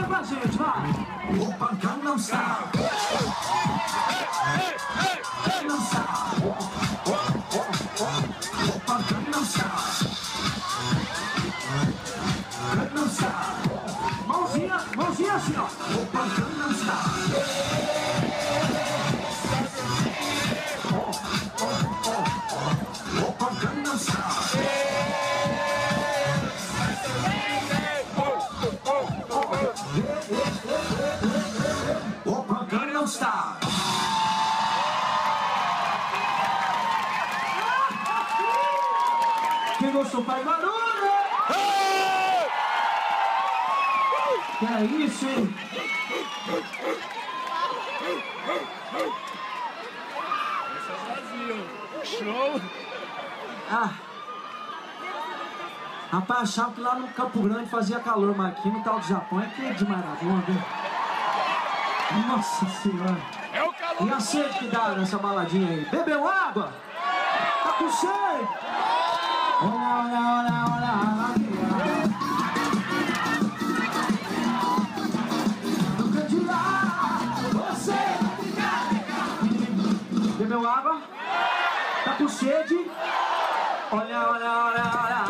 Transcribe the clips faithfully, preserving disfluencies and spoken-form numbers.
com a gente, vai! Opa, Gangnam Style! Gangnam Style! Opa, Gangnam Style! Gangnam Style! Mãozinha, mãozinha assim, ó! Opa, Gangnam Style! Opa, Gangnam Style! Opa, Gangnam Style! Quem gostou faz barulho! Que é isso, hein? Essa é vazio. Show! Ah! Rapaz, achava que lá no Campo Grande fazia calor, mas aqui no tal do Japão é que é de maravilha, viu? Nossa Senhora! É o calor! E a sede que dá nessa baladinha aí? Bebeu água? Tá com sede? Olha, olha, olha, olha, olha. Nunca dirá, você vai ficar legal. Bebeu água? Tá com sede? Olha, olha, olha, olha,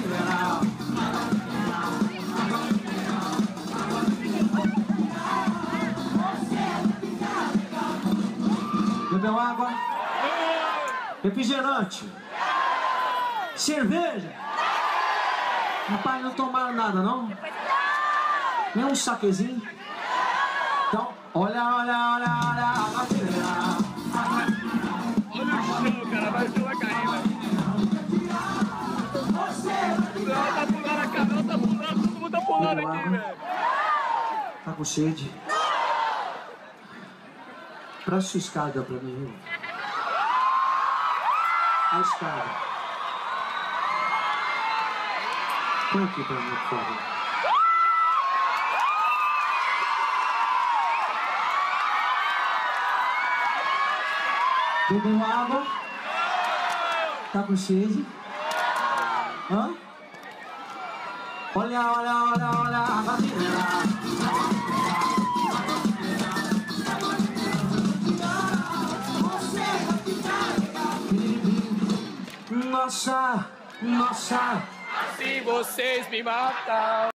bebeu água? Refrigerante? Cerveja? Rapaz, não tomaram nada, não? Nem um saquezinho? Então, olha, olha, olha, olha, Olha o chão, cara, vai pela caída. Ela tá pulando a canela, tá pulando, todo mundo tá pulando aqui, velho. Tá com sede? Presta sua escada pra mim, viu? A escada. Põe aqui pra mim, por favor. Bebeu água? Tá com sede? Hã? Olha, olha, olha, olha a vasilha. Nossa, nossa. Se vocês me matam.